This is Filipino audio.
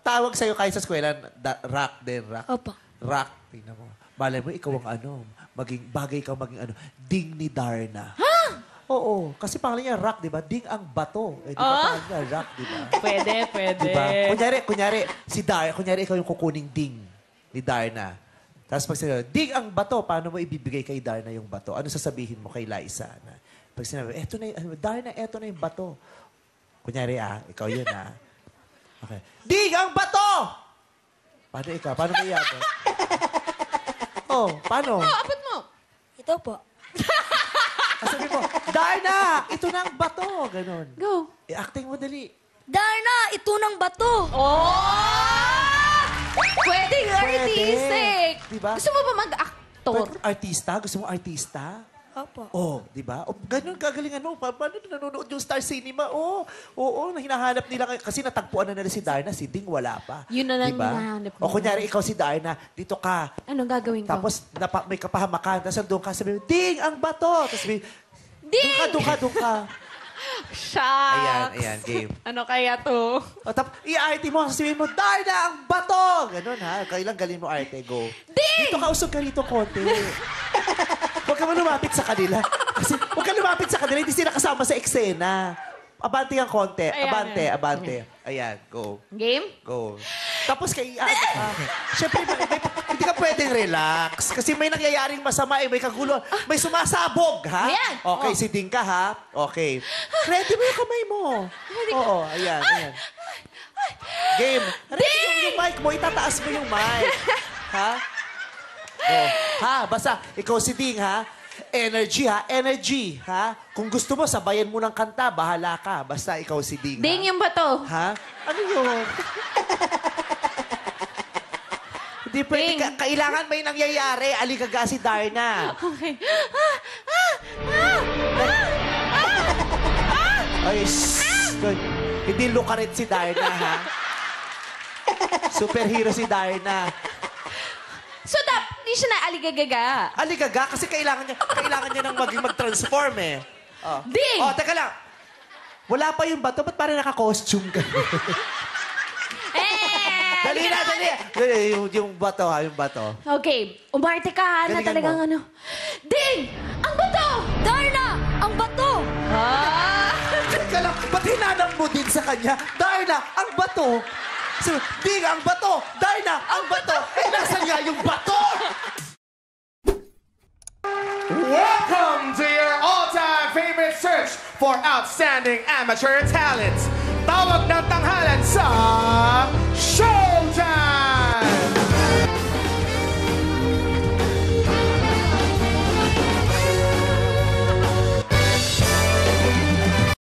tawag sa'yo kahit sa eskwela, rock din, rock. Opo. Rock. Tingnan mo. Malay mo, ikaw ang ano, bagay ka maging ano, ding ni Darna. Ha? Oo. Kasi pangalan niya rock, di ba? Ding ang bato. Eh, di ba pangalan niya rock, di ba? Pwede. Diba? Kunyari, kunyari ikaw yung kukuning ding ni Darna. Tapos pag sinabi, ding ang bato, paano mo ibibigay kay Darna yung bato? Ano sasabihin mo kay Liza? Pag sinabi, Darna, eto na yung bato. Kunyari ikaw yun Okay. Ding ang bato! Paano ikaw? Paano mo iabot? Paano? Abot mo. Ito po. Sabi mo, Darna, ito na ang bato. Ganon. Go. Acting mo dali. Darna, ito ng bato. Oh! Pwedeng artistic. Diba? Gusto mo ba mag-actor? Artista? Gusto mo artista? Opo. Di ba? Ganun gagalingan mo. Paano nanonood yung Star Cinema? Oo, hinahanap nila. Kasi natagpuan na nila si Darna. Si Ding wala pa. Yun na lang diba? hinahanap nila. O kunyari, ikaw si Darna, dito ka. Anong gagawin ko? Tapos may kapahamakan. Tapos doon ka, sabi mo, Ding, ang bato! Tapos sabi, Ding! doon ka. Shucks. Ayan, game. Ano kaya to? O tapos, i-arte mo, sabihin mo, Darna, ang bato! Ganun kailang galing mo arte, go. Ding! Dito ka, usog ka rito konti. Huwag ka lumapit sa kanila. Kasi huwag ka lumapit sa kanila, hindi sila kasama sa eksena. Abante ang konti. Ayan, Abante. Ayan, go. Game? Go. Tapos siyempre, hindi ka pwedeng relax. Kasi may nangyayaring masama, may kagulo. May sumasabog, ha? Ayan. Okay, si Dingka, ha? Okay. Ready mo yung kamay mo. Oo, ayan. Game. Ready yung mic mo, itataas mo yung mic. Ha? Basta, ikaw si Ding, ha? Energy, ha? Kung gusto mo, sabayan mo ng kanta, bahala ka. Basta ikaw si Ding, Ding ha? yung bato. Ha? Ano yun? Hindi pwede. Ding. Kailangan may nangyayari. Aligaga si Darna. Okay. Ay, good. Hindi lukarit si Darna, ha? Superhero si Darna. So, hindi siya na aligagaga. Aligaga kasi kailangan niya nang mag-transform, eh. Ding! Teka lang. Wala pa yung bato. Ba't parang naka-costume ka? Dali na. Yung bato, yung bato. Okay. Umarte ka, na Galingan talagang mo. ano. Ding! Ang bato! Darna, ang bato. Teka lang, ba't hinanap mo din sa kanya? Darna, ang bato! So, Ding, ang bato! Darna, ang bato! Nasaan nga yung bato? Welcome to your all-time favorite search for outstanding amateur talents. Tawag ng tanghalan sa...